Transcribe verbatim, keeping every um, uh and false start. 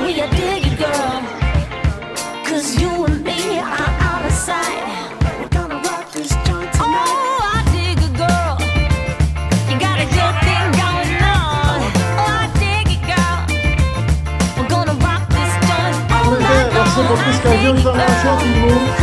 me, I dig it, girl. Cause you and me are out of sight. We're gonna rock this joint tonight. Oh, I dig it, girl. You got a good thing going on. Oh, I dig it, girl. We're gonna rock this joint all night long. Merci pour tout ce qu'a vu dans la chanson.